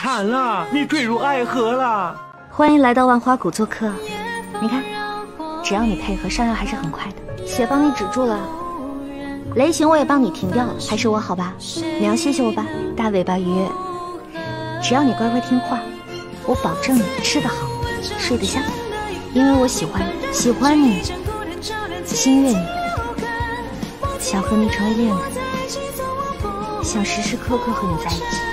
惨了，你坠入爱河了。 欢迎来到万花谷做客。你看，只要你配合，上药还是很快的。血帮你止住了，雷行我也帮你停掉了，还是我好吧？你要谢谢我吧，大尾巴鱼。只要你乖乖听话，我保证你吃得好，睡得香，因为我喜欢你，喜欢你，心悦你，想和你成为恋人，想时时刻刻和你在一起。